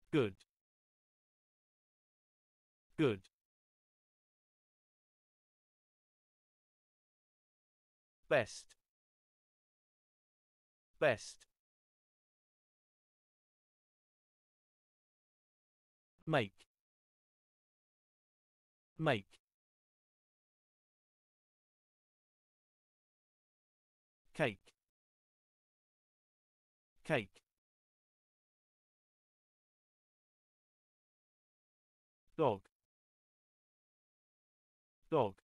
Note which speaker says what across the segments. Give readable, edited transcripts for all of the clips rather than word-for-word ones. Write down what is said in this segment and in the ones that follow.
Speaker 1: good, good, best, best, make, make, cake, cake, dog, dog,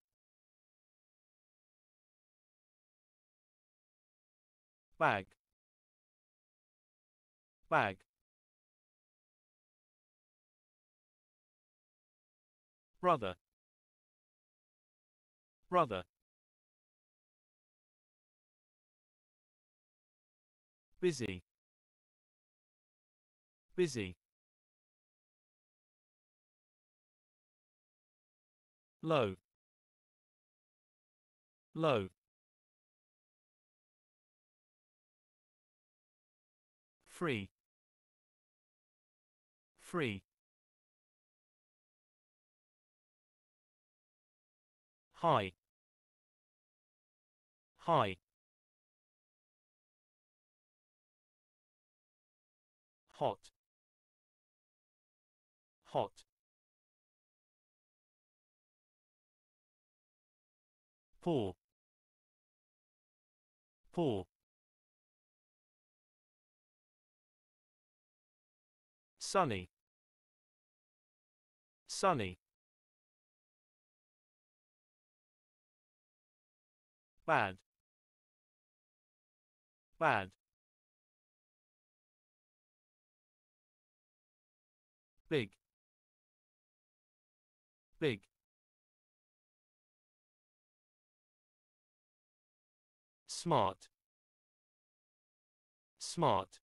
Speaker 1: bag, bag, brother, brother, busy, busy, low, low, free, free, high, high, hot, hot, poor, poor, sunny, sunny, bad, bad, big, big, smart, smart,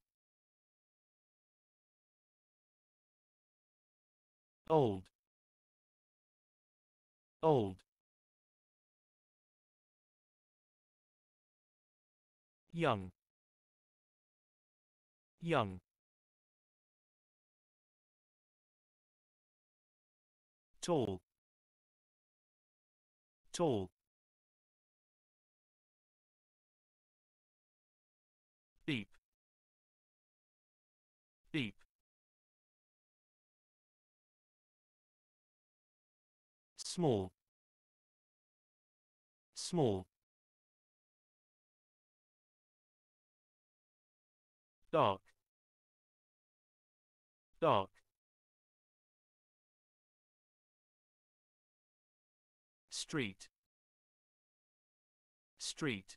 Speaker 1: old, old, young, young, tall, tall, deep, deep, small, small, dark, dark, street, street,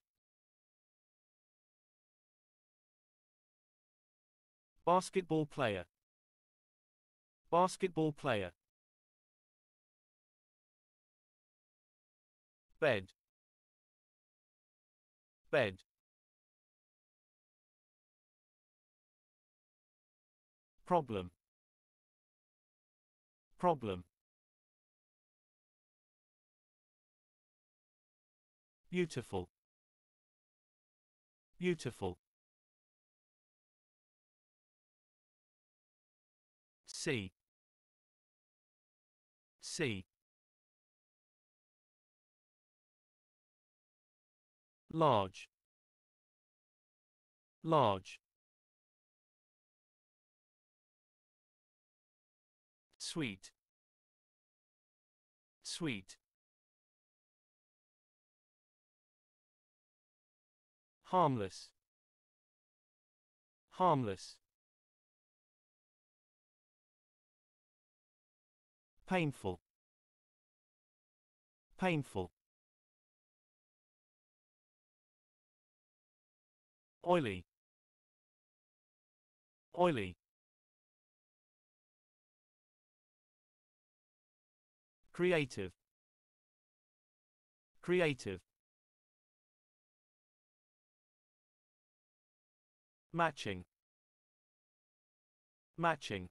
Speaker 1: basketball player, basketball player, bed, bed, problem, problem, beautiful, beautiful, see, see, large, large, sweet, sweet, harmless, harmless, painful, painful, oily, oily, creative, creative, matching, matching,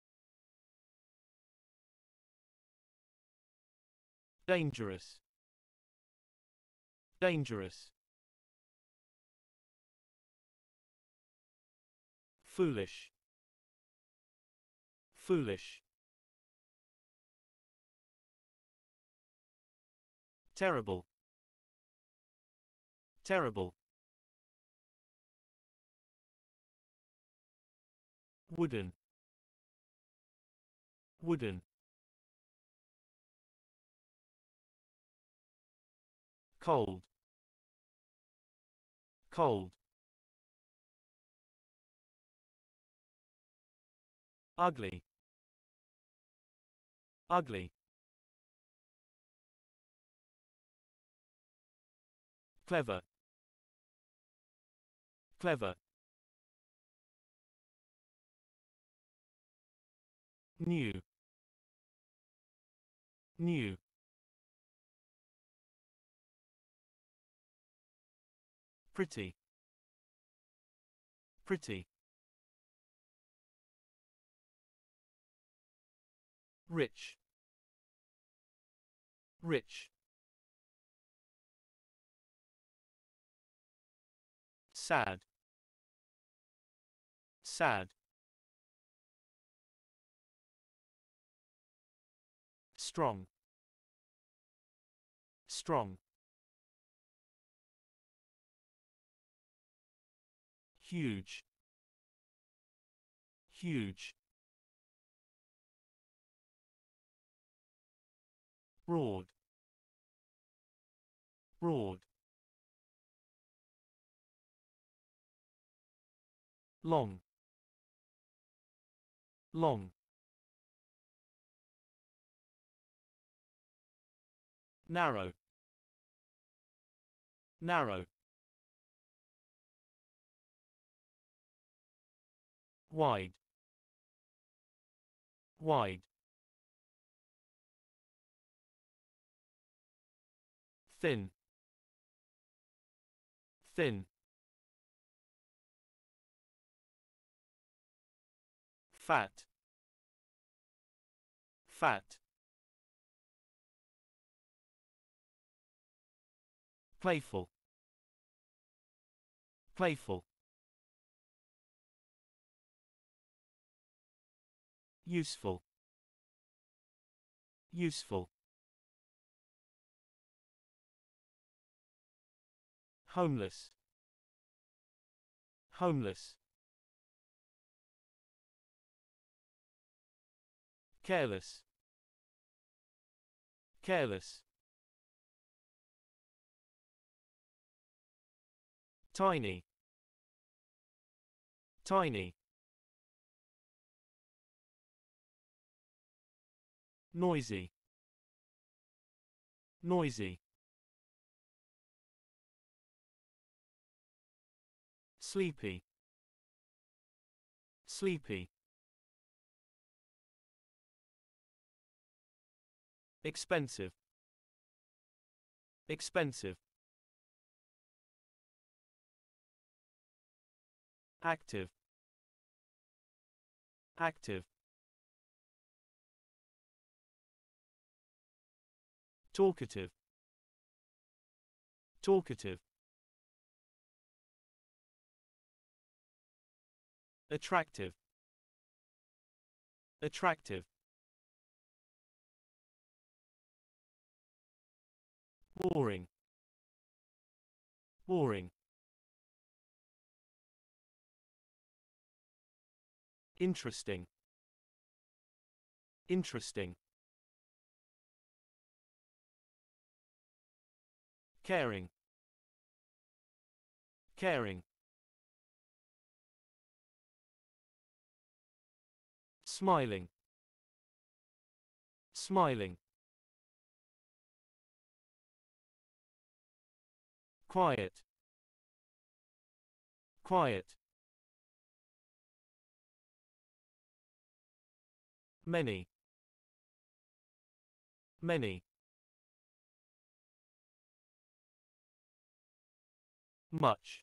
Speaker 1: dangerous, dangerous, foolish, Foolish. Terrible. Terrible. Wooden. Wooden. Cold. Cold. Ugly. Ugly. Clever. Clever. New. New. Pretty. Pretty. Rich. Rich. Sad. Sad. Strong. Strong. Huge. Huge. Broad. Broad. Long. Long. Narrow. Narrow. Wide. Wide. Thin. Thin. Fat. Fat. Playful. Playful. Useful. Useful. Homeless. Homeless. Careless. Careless. Tiny. Tiny. Noisy. Noisy. Sleepy. Sleepy. Expensive. Expensive. Active. Active. Talkative. Talkative. Attractive. Attractive. Boring. Boring. Interesting. Interesting. Caring. Caring. Smiling. Smiling. Quiet. Quiet. Many. Many. Much.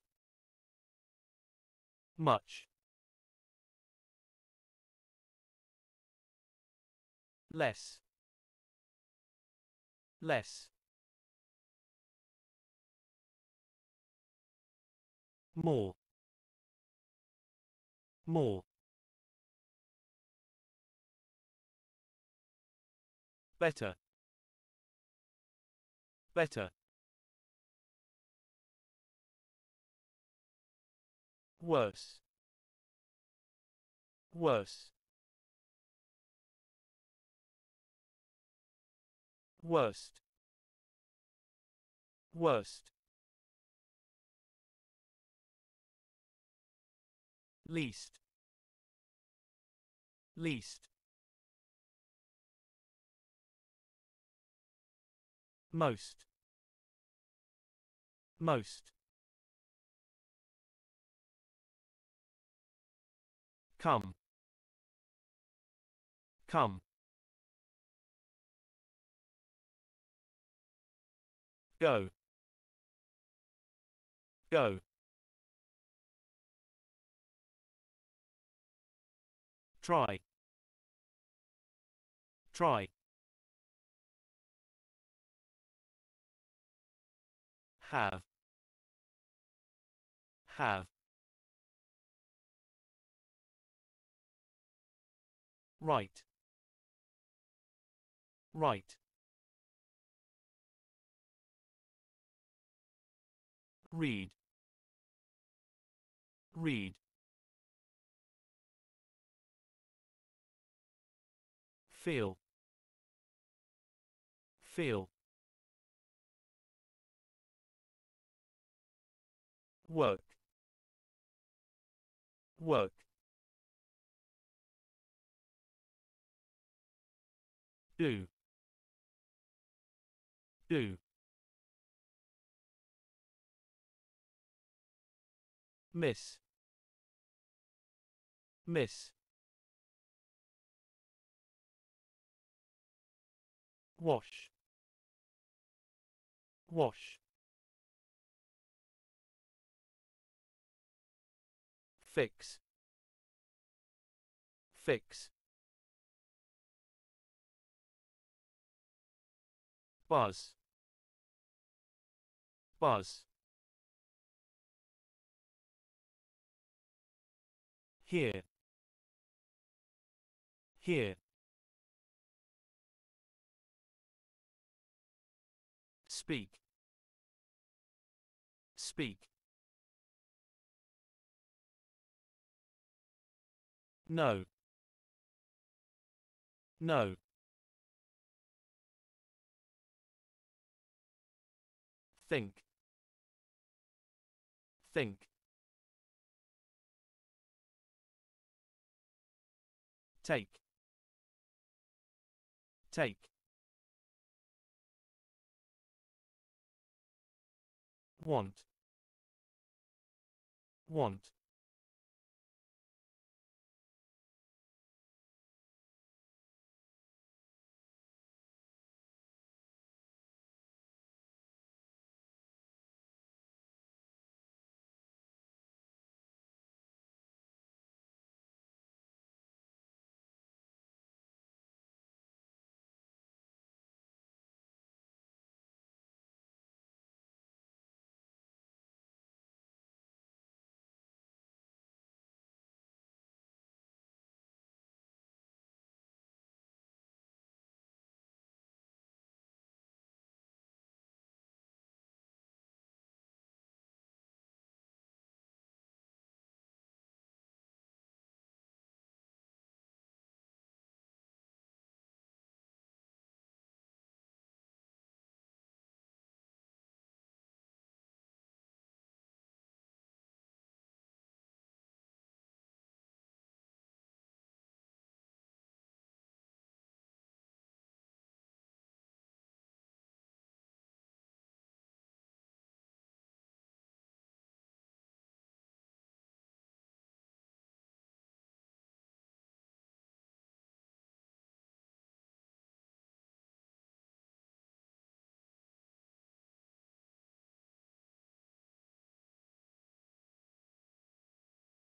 Speaker 1: Much. Less. Less. More. More. better, better, worse, worse, worst, worst, least, least, most, most, come, come, go, go, try, try, have, have, right, right, read, read, feel, feel, work, work, do, do, miss, miss, wash, wash, fix, fix, buzz, buzz, here, here, speak, speak, no, no, think, think, take, take, want, want,